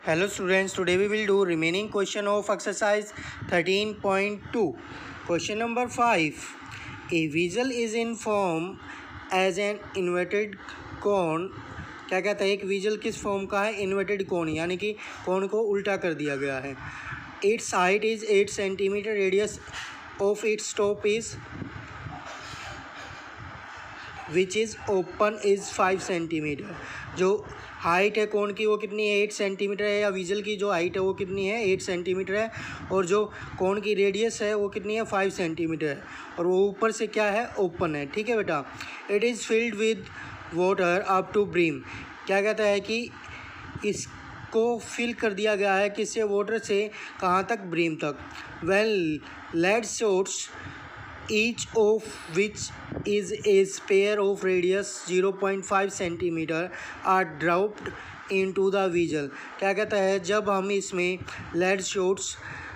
Hello students, today we will do remaining question of exercise 13.2. Question number 5. A visual is in form as an inverted cone. क्या कहता है, एक visual किस form का है? Inverted कोन, यानी कि कोन को उल्टा कर दिया गया है. It's height is 8 centimetre, radius of its top is which is open is 5 centimetre. जो हाइट है कोन की वो कितनी है? 8 सेंटीमीटर है. या विजुअल की जो हाइट है वो कितनी है? 8 सेंटीमीटर है. और जो कोन की रेडियस है वो कितनी है? 5 सेंटीमीटर है. और वो ऊपर से क्या है? ओपन है. ठीक है बेटा. It is filled with water up to brim. क्या कहता है कि इसको फिल कर दिया गया है किससे? वाटर से. कहाँ तक? ब्रीम तक. Well lead shots each of which is a sphere of radius 0.5 centimetre are dropped into the visual. क्या कहता है? जब हम इसमें लेड शॉट्स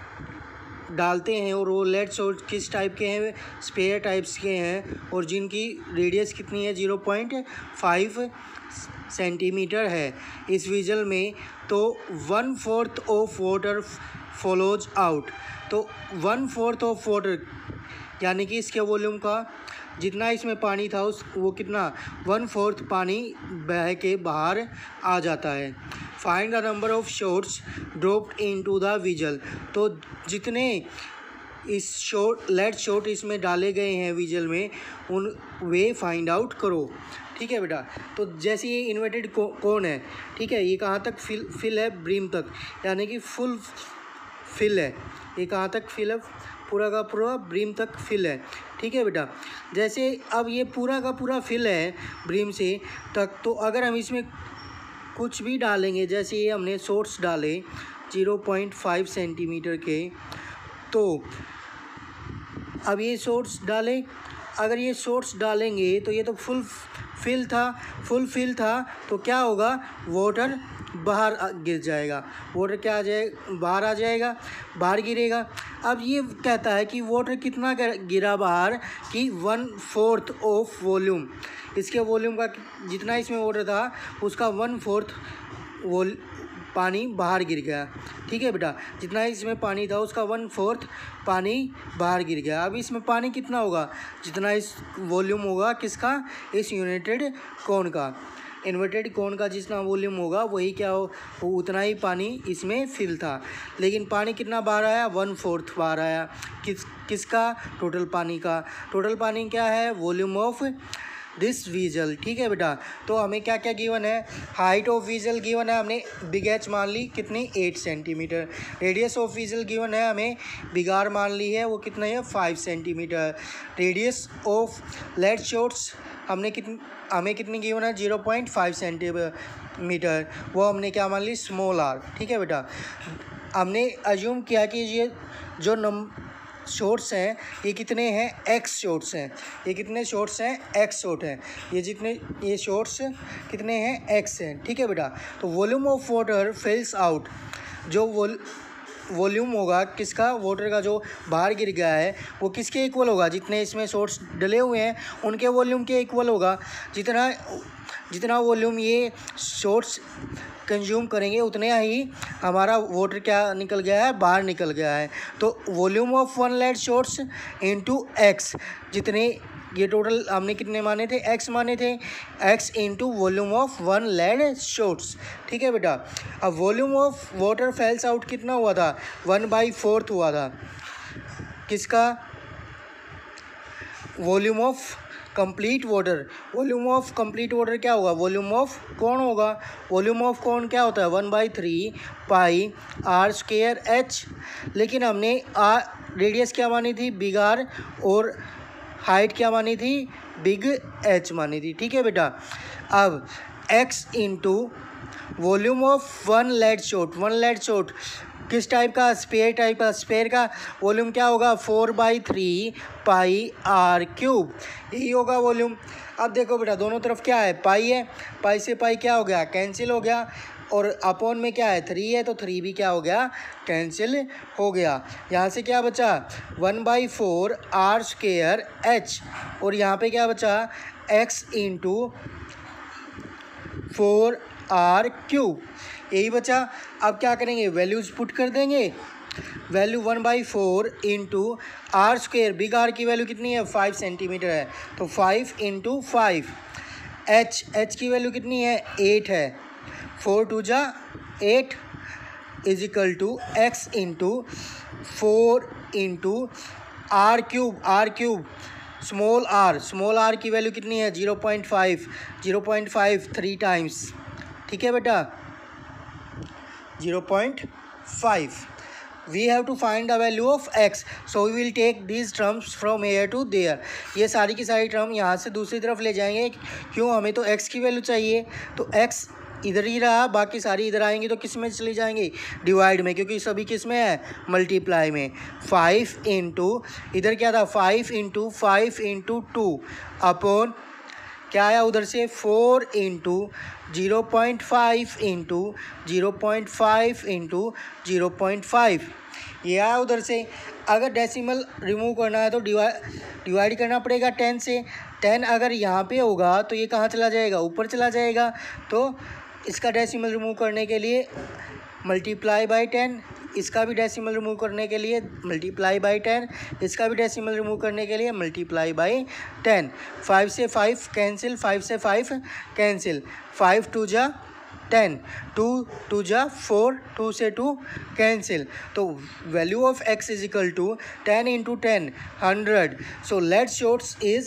डालते हैं और वो लेड शॉट्स किस टाइप के हैं? स्पेयर टाइप्स के हैं और जिनकी रेडियस कितनी है? 0.5 सेंटीमीटर है इस विजुअल में. तो 1/4 ऑफ वाटर फॉलोज आउट. तो 1/4 ऑफ वाटर यानी कि इसके वॉल्यूम का जितना इसमें पानी था उस वो कितना? 1/4 पानी बह के बाहर आ जाता है. Find the number of shots dropped into the vessel. तो जितने इस लेड शॉट इसमें डाले गए हैं विजुअल में उन वे फाइंड आउट करो. ठीक है बेटा. तो जैसे ये इन्वर्टेड कोन है, ठीक है, ये कहाँ तक फिल है? ब्रीम तक, यानी कि फुल फिल है. ये कहाँ तक फिल है? पूरा का पूरा ब्रीम तक फिल है. ठीक है बेटा. जैसे अब ये पूरा का पूरा फिल है ब्रीम से तक, तो अगर हम इसमें कुछ भी डालेंगे, जैसे ये हमने शॉट्स डाले 0.5 सेंटीमीटर के, तो अब ये शॉट्स डाले, अगर ये शॉट्स डालेंगे तो ये तो फुल फिल था तो क्या होगा? वाटर बाहर गिर जाएगा. वाटर क्या आ जाएगा? बाहर आ जाएगा, बाहर गिरेगा. अब ये कहता है कि वाटर कितना गिरा बाहर? कि 1/4 ऑफ वॉल्यूम. इसके वॉल्यूम का जितना इसमें वाटर था उसका 1/4 पानी बाहर गिर गया. ठीक है बेटा. जितना इसमें पानी था उसका 1/4 पानी बाहर गिर गया. अब इसमें पानी कितना होगा? जितना इस वॉल्यूम होगा किसका? इस यूनाइटेड कोन का. इन्वर्टेड कोन का जितना वॉल्यूम होगा वही क्या हो? उतना ही पानी इसमें फिल था. लेकिन पानी कितना बाहर आया? 1/4 बाहर आया. किसका? टोटल पानी का. टोटल पानी क्या है? Volume of this vessel. ठीक है बेटा. तो हमें क्या क्या गिवन है? हाइट ऑफ विजुअल गिवन है, हमने बिग एच मान ली कितनी? 8 centimetre. Radius of vessel given है, हमें बिग आर मान ली है, वो कितना है? 5 centimetre. Radius of lead shots हमें कितनी गिवन है? 0.5 सेंटीमीटर. वो हमने क्या मान ली? Small are. ठीक है बेटा. हमने अज्यूम किया कि ये जो शॉट्स हैं ये कितने हैं? एक्स शॉट्स हैं. ये कितने शॉट्स हैं? एक्स शॉट हैं. ये शॉट्स कितने हैं? एक्स हैं. ठीक है बेटा. तो volume of water falls out. जो वॉल्यूम होगा किसका? वाटर का जो बाहर गिर गया है वो किसके इक्वल होगा? जितने इसमें शॉट्स डले हुए हैं उनके वॉल्यूम के इक्वल होगा. जितना वॉल्यूम ये शॉट्स कंज्यूम करेंगे उतने ही हमारा वाटर क्या निकल गया है? बाहर निकल गया है. तो volume of 1 lead shots into x. जितने ये टोटल हमने कितने माने थे? एक्स माने थे. X into volume of 1 lead shots. ठीक है बेटा. अब volume of water falls out कितना हुआ था? 1/4 हुआ था. किसका? Volume of complete water. Volume of complete water क्या होगा? वॉल्यूम ऑफ कौन होगा? वॉल्यूम ऑफ कौन क्या होता है? 1/3 पाई आर स्क्वायर एच. लेकिन हमने रेडियस क्या मानी थी? Big are. और हाइट क्या मानी थी? बिग एच मानी थी. ठीक है बेटा. अब x into volume of 1 lead shot. 1 lead shot किस टाइप का? स्पेयर टाइप का. स्पेयर का वॉल्यूम क्या होगा? 4/3 पाई आर क्यूब. यही होगा वॉल्यूम. अब देखो बेटा दोनों तरफ क्या है? पाई है. पाई से पाई क्या हो गया? कैंसिल हो गया. और अपॉन में क्या है? 3 है तो 3 भी क्या हो गया? कैंसिल हो गया. यहाँ से क्या बचा? 1/4 आर स्क्वायर एच. और यहाँ पे क्या बचा? X into 4 r cube. यही बचा। अब क्या करेंगे, वैल्यूज पुट कर देंगे। Value 1/4 into r square, big r की वैल्यू कितनी है 5 सेंटीमीटर है, तो 5 इंटू 5। एच की वैल्यू कितनी है 8 है, 4 2 जा 8 is equal to x into 4 into r cube small r की वैल्यू कितनी है 0.5 3 टाइम्स, ठीक है बेटा 0.5। We have to find the value of x, so we will take these terms from here to there. ये सारी की सारी टर्म यहाँ से दूसरी तरफ ले जाएंगे, क्यों, हमें तो एक्स की वैल्यू चाहिए, तो एक्स इधर ही रहा, बाकी सारी इधर आएंगी तो किस में चली जाएंगी, डिवाइड में, क्योंकि सभी किस में है, मल्टीप्लाई में। 5 इंटू इधर क्या था 5 इंटू 2 अपॉन क्या आया उधर से 4 इंटू 0.5 इंटू 0.5 इंटू 0.5 ये आया उधर से। अगर डेसिमल रिमूव करना है तो डिवाइड करना पड़ेगा 10 से। 10 अगर यहाँ पे होगा तो ये कहाँ चला जाएगा, ऊपर चला जाएगा, तो इसका डेसिमल रिमूव करने के लिए मल्टीप्लाई बाई 10, इसका भी डेसिमल रिमूव करने के लिए मल्टीप्लाई बाई 10, इसका भी डेसिमल रिमूव करने के लिए मल्टीप्लाई बाई 10। 5 से 5 कैंसिल, 5 से 5 कैंसिल, 5 2 जा 10, 2 2 जा 4, 2 से 2 कैंसिल, तो value of x is equal to 10 into 10 100। So lead shots is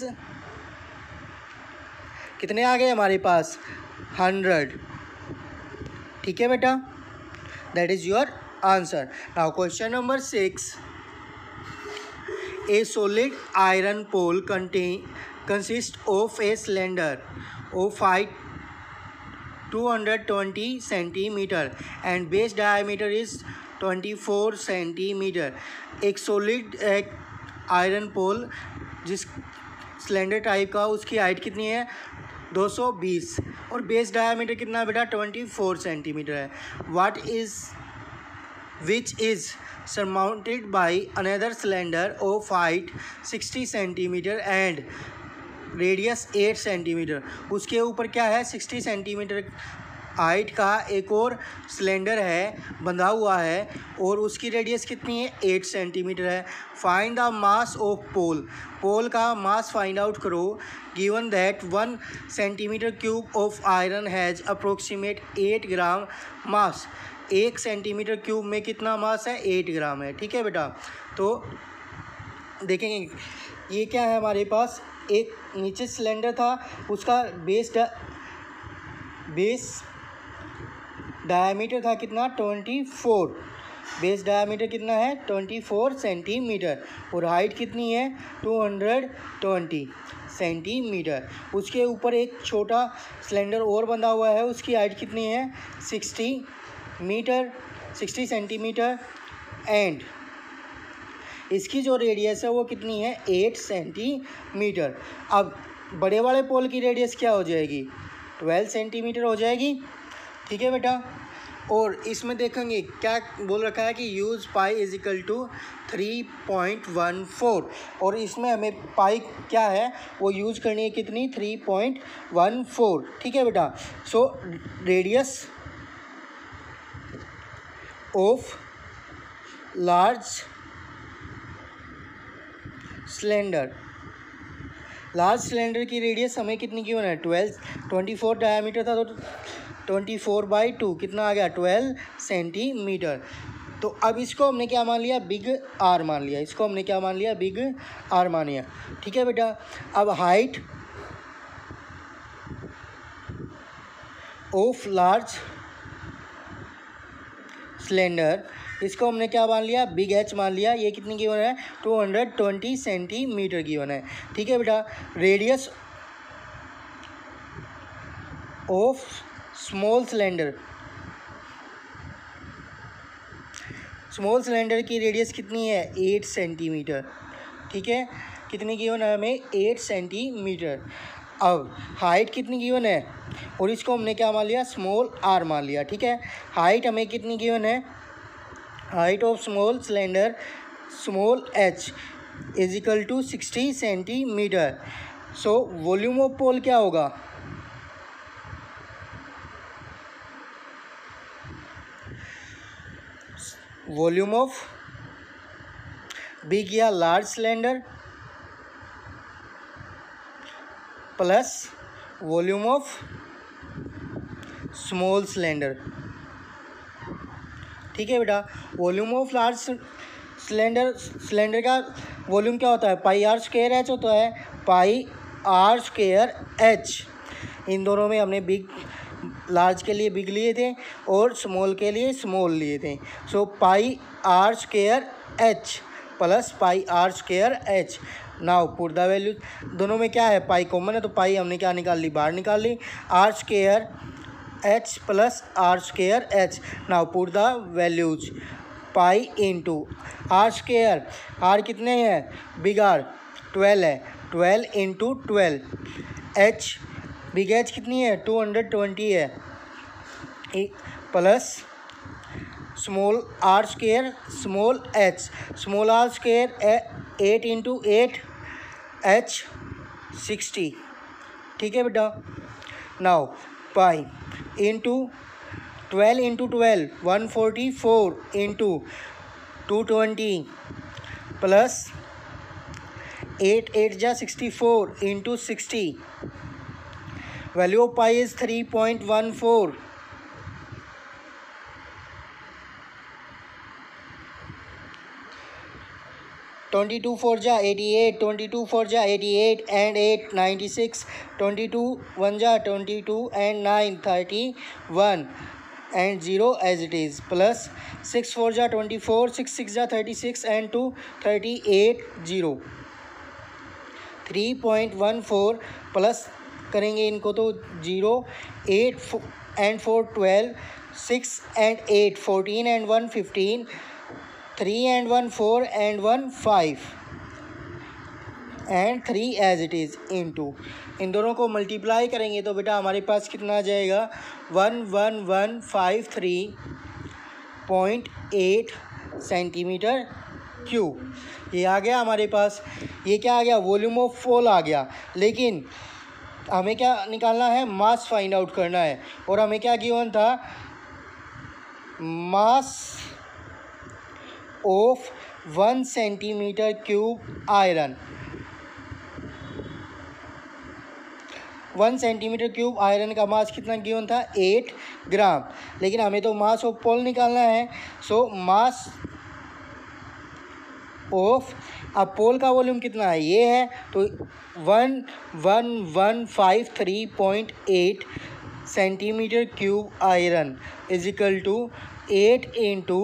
कितने आ गए हमारे पास 100, ठीक है बेटा, that is your answer. Now question number 6. A solid iron pole consists of a cylinder of height 220 centimeter and base diameter is 24 centimeter. एक solid iron pole जिस सिलेंडर टाइप का, उसकी हाइट कितनी है 220 और बेस डायमीटर कितना है बेटा 24 सेंटीमीटर है। which is surmounted by another cylinder of height 60 centimeter and radius 8 centimeter। उसके ऊपर क्या है 60 सेंटीमीटर हाइट का एक और सिलेंडर है बंधा हुआ है और उसकी रेडियस कितनी है 8 सेंटीमीटर है। Find the mass of pole का मास फाइंड आउट करो given that 1 centimetre cube of iron has approximate 8 gram mass. 1 centimetre cube में कितना मास है 8 ग्राम है, ठीक है बेटा। तो देखेंगे ये क्या है हमारे पास, एक नीचे सिलेंडर था, उसका बेस डायमीटर था कितना 24, बेस डायमीटर कितना है 24 सेंटीमीटर और हाइट कितनी है 220 सेंटीमीटर। उसके ऊपर एक छोटा सिलेंडर और बंधा हुआ है, उसकी हाइट कितनी है 60 सेंटीमीटर एंड इसकी जो रेडियस है वो कितनी है 8 सेंटीमीटर। अब बड़े वाले पोल की रेडियस क्या हो जाएगी 12 सेंटीमीटर हो जाएगी, ठीक है बेटा। और इसमें देखेंगे क्या बोल रखा है कि use pi is equal to 3.14 और इसमें हमें पाई क्या है वो यूज़ करनी है कितनी 3.14, ठीक है बेटा। So radius of large cylinder की रेडियस हमें कितनी की होना है 24 डायमीटर था तो 24/2 कितना आ गया 12 सेंटीमीटर। तो अब इसको हमने क्या मान लिया बिग आर मान लिया, इसको हमने क्या मान लिया बिग आर मान लिया, ठीक है बेटा। अब हाइट ऑफ लार्ज सिलेंडर इसको हमने क्या मान लिया बिग एच मान लिया, ये कितनी की होना है 220 सेंटीमीटर की होना है, ठीक है बेटा। रेडियस ऑफ स्मॉल सिलेंडर की रेडियस कितनी है 8 सेंटीमीटर, ठीक है, कितनी की होना है हमें 8 सेंटीमीटर। अब हाइट कितनी गिवन है और इसको हमने क्या मान लिया स्मॉल आर मान लिया, ठीक है। हाइट हमें कितनी गिवन है, height of small cylinder small h is equal to 60 centimetre. So volume of pole क्या होगा वॉल्यूम ऑफ बिग या large cylinder plus volume of small cylinder. ठीक है बेटा, वॉल्यूम ऑफ लार्ज सिलेंडर का वॉल्यूम क्या होता है, पाई आर स्क्वायर एच होता है, पाई आर स्क्वायर एच। इन दोनों में हमने बिग लार्ज के लिए बिग लिए थे और स्मॉल के लिए स्मॉल लिए थे। So pi r square h plus pi r square h. Now put the value, दोनों में क्या है, पाई कॉमन है तो पाई हमने क्या निकाल ली, बाहर निकाल ली, r square h plus r square h. Now put the values, pi into r square, r कितने हैं, बिग आर 12 है, 12 इंटू 12, एच बिग एच कितनी है 220 है, plus small r square small h, small r square 8 into 8 h 60। ठीक है बेटा, now pi into 12 into 12 144 into 220 plus 8 8 जा 64 into 60, value of pi is 3.14। 22 4 जा 88, 22 4 जा 88 and 8 96, 22 1 जा 22 and 9 31 and 0 as it is, plus 6 4 जा 24, 6 6 जा 36 and 2 38 0। 3.14 प्लस करेंगे इनको तो 0, 8 and 4 12, 6 and 8 14 and 1 15, 3 and 1 4 and 1 5 and 3 as it is into, इन दोनों को मल्टीप्लाई करेंगे तो बेटा हमारे पास कितना आ जाएगा 11153.8 सेंटीमीटर क्यूब। ये आ गया हमारे पास, ये क्या आ गया, वॉल्यूम ऑफ फॉल आ गया। लेकिन हमें क्या निकालना है, मास फाइंड आउट करना है, और हमें क्या गिवन था, mass of 1 centimetre cube iron, 1 centimetre cube iron का मास कितना गिवन था 8 ग्राम। लेकिन हमें तो मास ऑफ पोल निकालना है, सो मास ऑफ, अब पोल का वॉल्यूम कितना है, ये है तो 11153.8 centimetre cube iron is equal to 8 into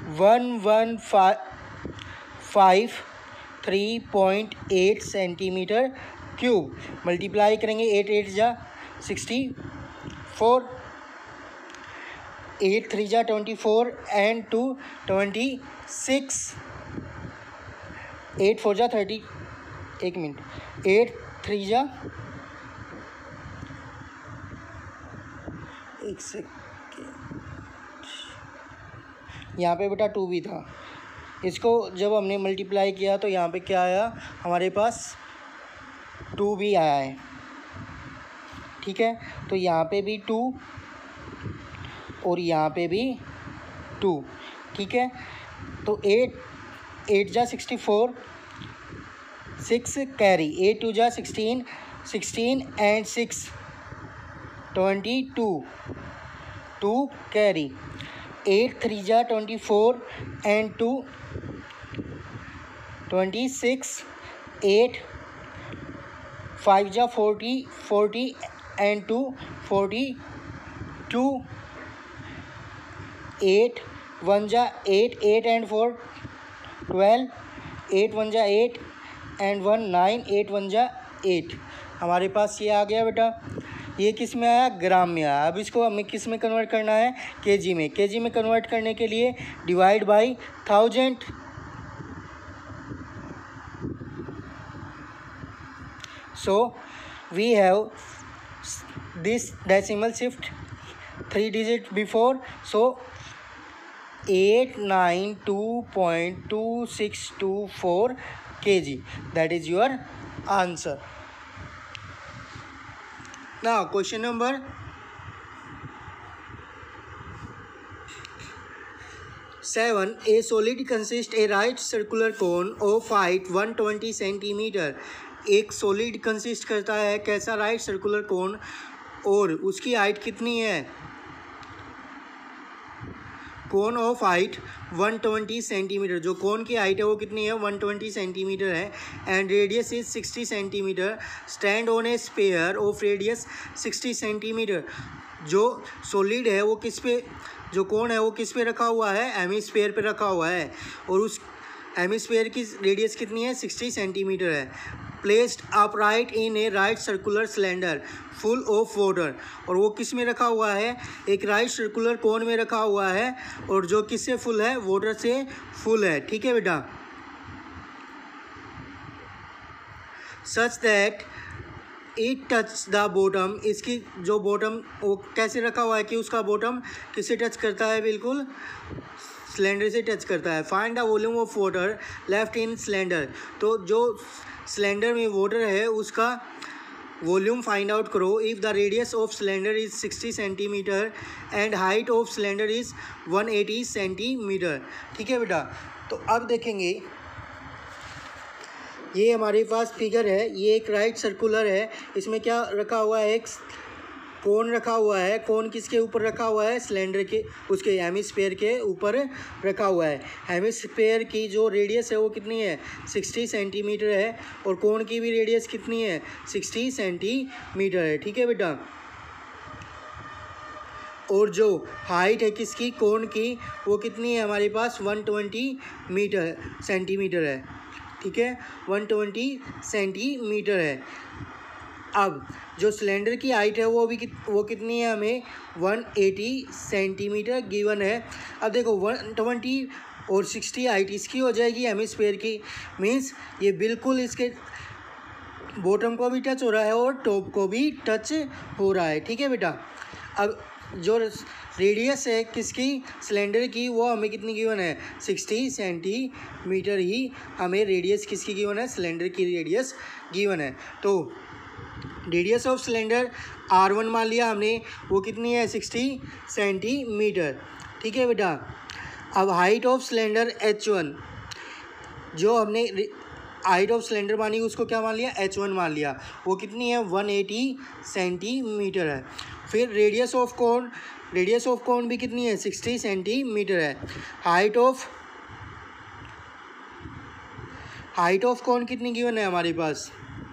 11553.8 centimetre cube, multiply करेंगे 8 8 जा 64, 8 3 जा 24 and 2 26, 8 4 जा 30, 1 मिनट, 8 3 जा, एक सेकेंड, यहाँ पे बेटा 2 भी था, इसको जब हमने मल्टीप्लाई किया तो यहाँ पे क्या आया, हमारे पास 2 भी आया है। ठीक है, तो यहाँ पे भी 2 और यहाँ पे भी 2। ठीक है, तो 8 8 जा 64, 6 कैरी, 8 2 जा 16, 16 and 6 22, 2 कैरी, 8 3 जा 24 and 2 26, 8 5 जा 40, 40 and 2 42, 8 1 जा 8, 8 and 4 12, 8 1 जा 8 and 1 9, 8 1 जा 8। हमारे पास ये आ गया बेटा, ये किस में आया, ग्राम में आया। अब इसको हमें किस में कन्वर्ट करना है, केजी में। केजी में कन्वर्ट करने के लिए divide by 1000, so we have this decimal shift 3 digit before, so 892.2624 kg, that is your answer. Now question number 7. A solid consists a right circular cone of height 120 centimetre. एक solid consist करता है कैसा right circular cone, और उसकी height कितनी है, cone of height 120 centimetre. जो कोन की हाइट है वो कितनी है, 120 सेंटीमीटर है। And radius is 60 centimetre. Stand on a sphere of radius 60 centimetre. जो सॉलिड है वो किस पे, जो कोन है वो किस पे रखा हुआ है, हेमिस्फेयर पे रखा हुआ है, और उस हेमिस्फेयर की रेडियस कितनी है, 60 सेंटीमीटर है। Placed upright in a right circular cylinder full of water. और वो किस में रखा हुआ है, एक राइट सर्कुलर कोन में रखा हुआ है, और जो किससे फुल है, वाटर से फुल है। ठीक है बेटा। Such that it touch the bottom. इसकी जो बॉटम वो कैसे रखा हुआ है कि उसका बॉटम किससे टच करता है, बिल्कुल सिलेंडर से टच करता है। Find the volume of water left in cylinder. तो जो सिलेंडर में वाटर है उसका वॉल्यूम फाइंड आउट करो। If the radius of cylinder is 60 centimetre and height of cylinder is 180 centimetre. ठीक है बेटा। तो अब देखेंगे, ये हमारे पास फिगर है, ये एक राइट सर्कुलर है। इसमें क्या रखा हुआ है, एक कोन रखा हुआ है। कोन किसके ऊपर रखा हुआ है, सिलेंडर के, उसके हेमिस्फेयर के ऊपर रखा हुआ है। हेमिस्फेयर की जो रेडियस है वो कितनी है, 60 सेंटीमीटर है, और कोन की भी रेडियस कितनी है, 60 सेंटीमीटर है। ठीक है बेटा। और जो हाइट है किसकी, कोन की, वो कितनी है हमारे पास, 120 सेंटीमीटर है। ठीक है, 120 सेंटीमीटर है। अब जो सिलेंडर की हाइट है वो कितनी है, हमें 180 सेंटीमीटर गिवन है। अब देखो 120 और 60 हाइट इसकी हो जाएगी हेमिस्फेयर की, मीन्स ये बिल्कुल इसके बॉटम को भी टच हो रहा है और टॉप को भी टच हो रहा है। ठीक है बेटा। अब जो रेडियस है किसकी, सिलेंडर की, वो हमें कितनी गिवन है, 60 सेंटीमीटर ही हमें रेडियस किसकी गिवन है, सिलेंडर की रेडियस गिवन है। तो रेडियस ऑफ सिलेंडर R1 मान लिया हमने, वो कितनी है, 60 सेंटीमीटर। ठीक है बेटा। अब हाइट ऑफ सिलेंडर H1, जो हमने हाइट ऑफ सिलेंडर मानी उसको क्या मान लिया, H1 मान लिया, वो कितनी है, 180 सेंटीमीटर है। फिर रेडियस ऑफ कोन भी कितनी है, 60 सेंटीमीटर है। हाइट ऑफ कोन कितनी गिवन है हमारे पास,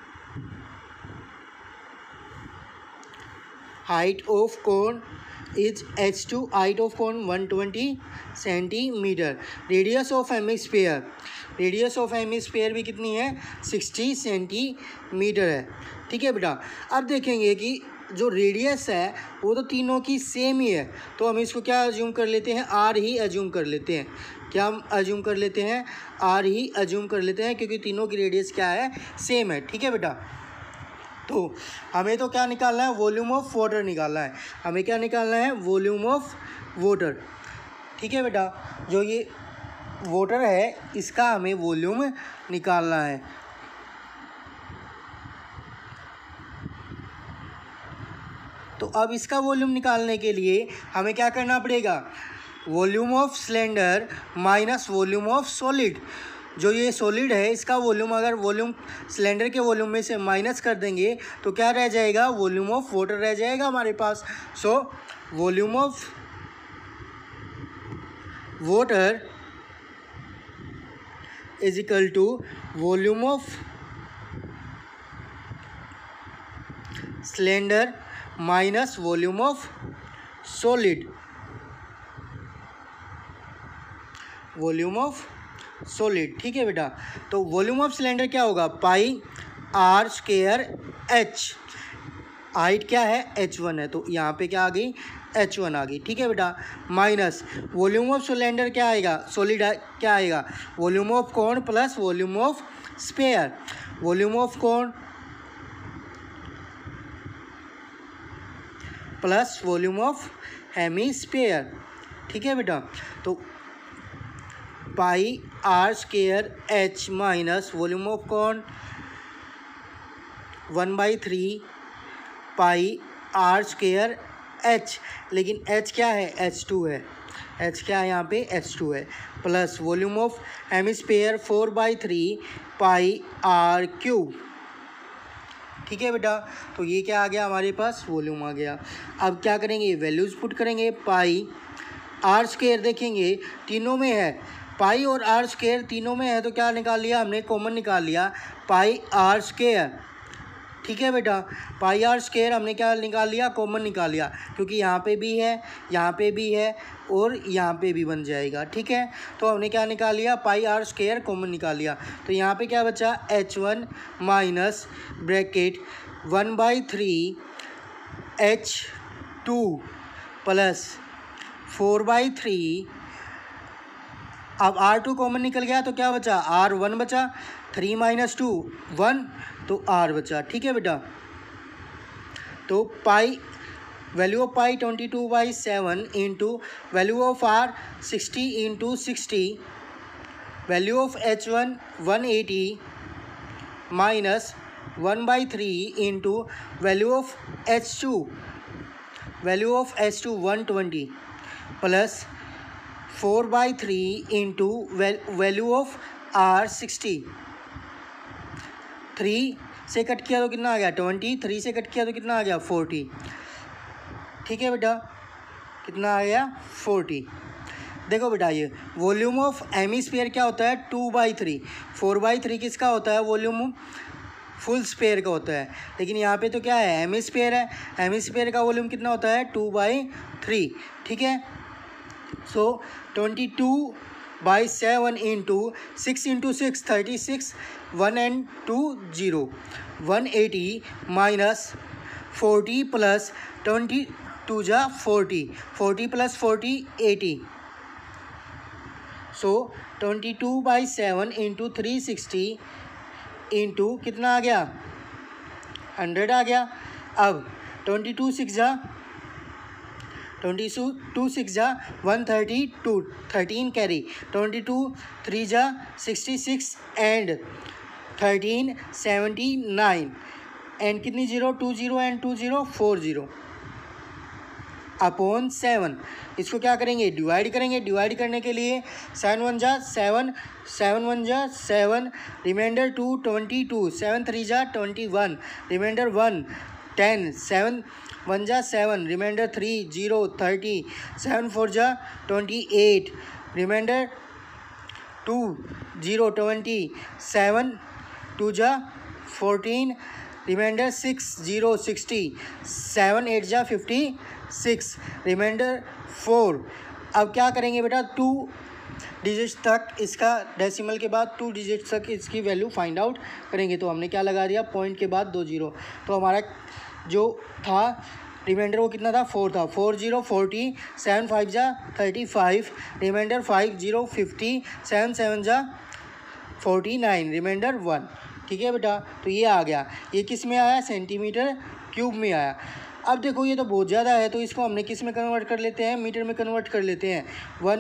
height of cone is H2, height of cone 120 centimetre. Radius of hemisphere भी कितनी है, 60 सेंटीमीटर है। ठीक है बेटा। अब देखेंगे कि जो रेडियस है वो तो तीनों की सेम ही है, तो हम इसको क्या अज्यूम कर लेते हैं, R ही अज्यूम कर लेते हैं। क्या हम अज्यूम कर लेते हैं, R ही अज्यूम कर लेते हैं, क्योंकि तीनों की रेडियस क्या है, सेम है। ठीक है बेटा। तो हमें तो क्या निकालना है, वॉल्यूम ऑफ वाटर निकालना है। हमें क्या निकालना है, वॉल्यूम ऑफ वाटर। ठीक है बेटा। जो ये वाटर है इसका हमें वॉल्यूम निकालना है। तो अब इसका वॉल्यूम निकालने के लिए हमें क्या करना पड़ेगा, volume of cylinder minus volume of solid. जो ये सॉलिड है इसका वॉल्यूम अगर सिलेंडर के वॉल्यूम में से माइनस कर देंगे तो क्या रह जाएगा, वॉल्यूम ऑफ वाटर रह जाएगा हमारे पास। So volume of water is equal to volume of cylinder minus volume of solid, volume of solid. ठीक है बेटा। तो वॉल्यूम ऑफ सिलेंडर क्या होगा, pi R square H। Height क्या है, H1 है, तो यहाँ पे क्या आ गई, H1 आ गई। ठीक है बेटा। माइनस वॉल्यूम ऑफ सिलेंडर क्या आएगा, सॉलिड क्या आएगा, volume of cone plus volume of sphere. Volume of cone plus volume of hemisphere. ठीक है बेटा। तो pi R square H minus volume of cone 1/3 pi R square H, लेकिन H क्या है, H2 है। H क्या है यहाँ पे, H2 है, plus volume of hemisphere 4/3 pi r cube. ठीक है बेटा, तो ये क्या आ गया हमारे पास, वॉल्यूम आ गया। अब क्या करेंगे, वैल्यूज़ पुट करेंगे। पाई आर स्क्वायर देखेंगे तीनों में है, पाई और आर स्क्वायर तीनों में है, तो क्या निकाल लिया हमने, कॉमन निकाल लिया, पाई आर स्क्वायर। ठीक है बेटा, पाई आर स्क्वायर हमने क्या निकाल लिया, कॉमन निकाल लिया, क्योंकि यहाँ पे भी है, यहाँ पे भी है और यहाँ पे भी बन जाएगा। ठीक है, तो हमने क्या निकाल लिया, पाई आर स्क्वायर कॉमन निकाल लिया। तो यहाँ पे क्या बचा, H1 minus bracket 1/3 H2 plus 4/3। अब R2 कॉमन निकल गया तो क्या बचा, R1 बचा, 3 - 2 1, तो R बचा। ठीक है बेटा, तो pi value of pi 22/7 into value of R 60 into 60, value of H1 180 minus 1/3 into value of H2 120 plus 4/3 into value of R 60। 3 से कट किया तो कितना आ गया 20, 3 से कट किया तो कितना आ गया 40। ठीक है बेटा, कितना आ गया 40। देखो बेटा, ये वॉल्यूम ऑफ हेमिस्फीयर क्या होता है 2/3, 4/3 किसका होता है, वॉल्यूम फुल स्फीयर का होता है, लेकिन यहाँ पे तो क्या है, हेमिस्फीयर है, हेमिस्फीयर का वॉल्यूम कितना होता है 2/3। ठीक है, so 22/7 into 6 into 6 36, 1 and 2 0, 180 minus 40 plus 22 जा 40, 40 प्लस 40 80। सो 22/7 इंटू 360 इंटू कितना आ गया 100 आ गया। अब 22 6 जा 132, 13 कैरी, 22 3 जा 66 एंड 13 79 एंड कितनी 0, 2 0 एंड 2 0 4 0 अपॉन 7। इसको क्या करेंगे, डिवाइड करेंगे। डिवाइड करने के लिए 7 1 जा 7, 7 1 जा 7, रिमाइंडर 2 22, 7 3 जा 21, रिमाइंडर 1 10, 7 1 जा 7, रिमाइंडर 3 0 30, 7 4 जा 28, रिमाइंडर 2 0 20, 7 2 जा 14, रिमाइंडर 6 0 60, 7 8 जा 56, रिमाइंडर 4। अब क्या करेंगे बेटा, 2 डिजिट्स तक इसका डेसिमल के बाद 2 डिजिट्स तक इसकी वैल्यू फाइंड आउट करेंगे। तो हमने क्या लगा दिया, पॉइंट के बाद 2 0, तो हमारा जो था रिमाइंडर वो कितना था 4 था, 4 0 40, 7 5 जा 35, रिमाइंडर 5 0 50, 7 7 जा 49, रिमाइंडर 1। ठीक है बेटा, तो ये आ गया, ये किस में आया, सेंटीमीटर क्यूब में आया। अब देखो ये तो बहुत ज़्यादा है, तो इसको हमने किस में कन्वर्ट कर लेते हैं, मीटर में कन्वर्ट कर लेते हैं।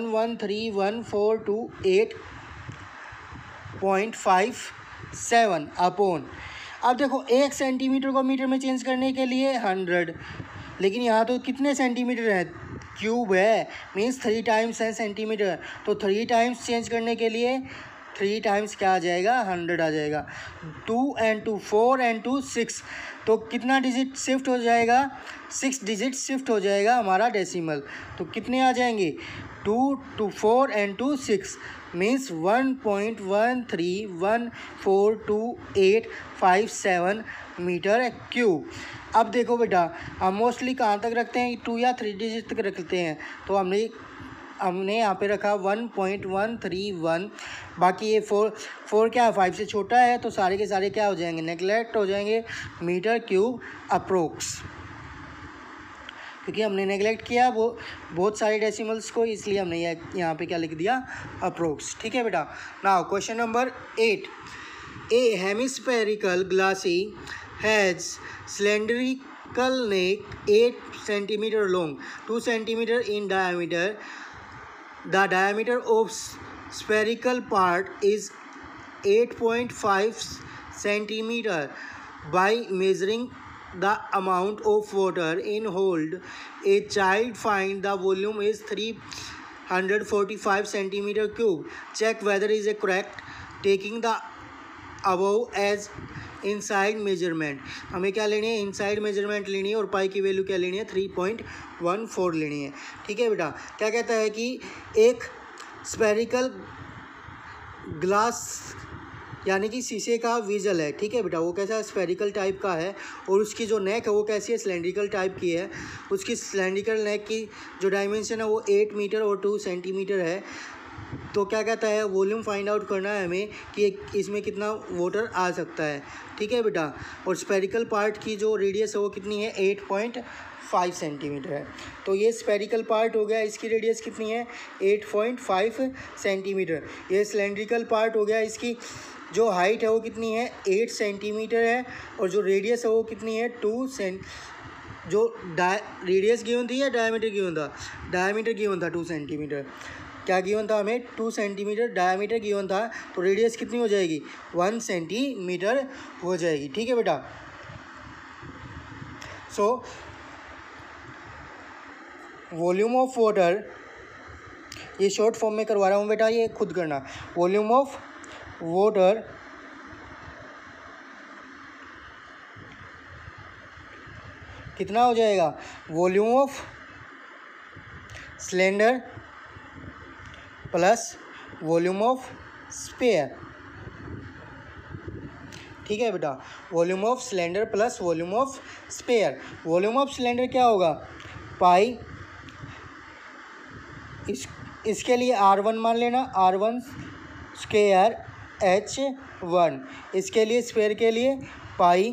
1131428.57 अपॉन, अब देखो 1 सेंटीमीटर को मीटर में चेंज करने के लिए 100, लेकिन यहाँ तो कितने सेंटीमीटर है, क्यूब है, मीन्स 3 टाइम्स है सेंटीमीटर, तो 3 टाइम्स चेंज करने के लिए 3 टाइम्स क्या आ जाएगा 100 आ जाएगा। 2 and 2 4 and 2 6, तो कितना डिजिट शिफ्ट हो जाएगा, 6 डिजिट शिफ्ट हो जाएगा हमारा डेसिमल। तो कितने आ जाएंगे 2 2 4 and 2 6, मीन्स 1.13142857 मीटर क्यूब। अब देखो बेटा, हम मोस्टली कहाँ तक रखते हैं, 2 या 3 डिजिट तक रखते हैं, तो हमने यहाँ पे रखा 1.131, बाकी ये 4 क्या है 5 से छोटा है, तो सारे के सारे क्या हो जाएंगे, नेगलेक्ट हो जाएंगे, मीटर क्यूब अप्रोक्स, क्योंकि हमने नेगलेक्ट किया वो बहुत सारे डेसिमल्स को, इसलिए हमने यहाँ पे क्या लिख दिया, अप्रोक्स। ठीक है बेटा, now question number 8, a hemispherical glassy has cylindrical neck 8 centimeter long, 2 centimeter in diameter. The diameter of spherical part is 8.5 centimeter. By measuring the amount of water in hold, a child find the volume is 145 centimetre cube. Check whether is a correct taking the above as inside measurement. हमें क्या लेनी है, inside measurement लेनी है और पाई की value क्या लेनी है, 3.14 लेनी है। ठीक है बेटा, क्या कहता है कि एक स्फेरिकल ग्लास यानी कि शीशे का विजल है। ठीक है बेटा, वो कैसा स्फेरिकल टाइप का है और उसकी जो नेक है वो कैसी है, सिलेंड्रिकल टाइप की है। उसकी सिलेंड्रिकल नेक की जो डायमेंशन है वो 8 मीटर और 2 सेंटीमीटर है। तो क्या कहता है, वॉल्यूम फाइंड आउट करना है हमें कि इसमें कितना वाटर आ सकता है। ठीक है बेटा, और स्फेरिकल पार्ट की जो रेडियस है वो कितनी है, 8.5 सेंटीमीटर है। तो ये स्फेरिकल पार्ट हो गया, इसकी रेडियस कितनी है, 8.5 सेंटीमीटर। ये सिलेंड्रिकल पार्ट हो गया, इसकी जो हाइट है वो कितनी है, 8 सेंटीमीटर है और जो रेडियस है वो कितनी है, 2 सेंट। जो रेडियस गिवन थी या डायमीटर गिवन था, डायमीटर गिवन था 2 सेंटीमीटर। क्या गिवन था हमें, 2 सेंटीमीटर डायमीटर गिवन था। तो रेडियस कितनी हो जाएगी, 1 सेंटीमीटर हो जाएगी। ठीक है बेटा, सो वॉल्यूम ऑफ वाटर, ये शॉर्ट फॉर्म में करवा रहा हूँ बेटा, ये खुद करना। वॉल्यूम ऑफ वाटर कितना हो जाएगा, volume of cylinder plus volume of sphere. ठीक है बेटा, volume of cylinder plus volume of sphere. Volume of cylinder क्या होगा, पाई, इसके लिए R1 मान लेना, R1 स्क्वायर H1। इसके लिए स्फीयर के लिए पाई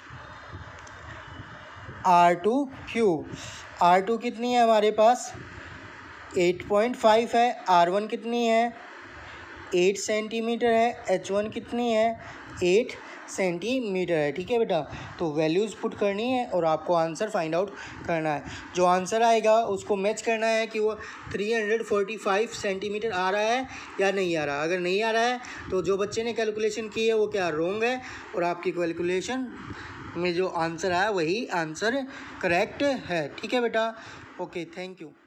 R2 क्यूब। R2 कितनी है हमारे पास, 8.5 है। R1 कितनी है, 8 सेंटीमीटर है। H1 कितनी है, 8 सेंटीमीटर है। ठीक है बेटा, तो वैल्यूज़ पुट करनी है और आपको आंसर फाइंड आउट करना है। जो आंसर आएगा उसको मैच करना है कि वो 345 सेंटीमीटर आ रहा है या नहीं आ रहा। अगर नहीं आ रहा है तो जो बच्चे ने कैलकुलेशन की है वो क्या रॉन्ग है और आपकी कैलकुलेशन में जो आंसर आया वही आंसर करेक्ट है। ठीक है बेटा, ओके, थैंक यू।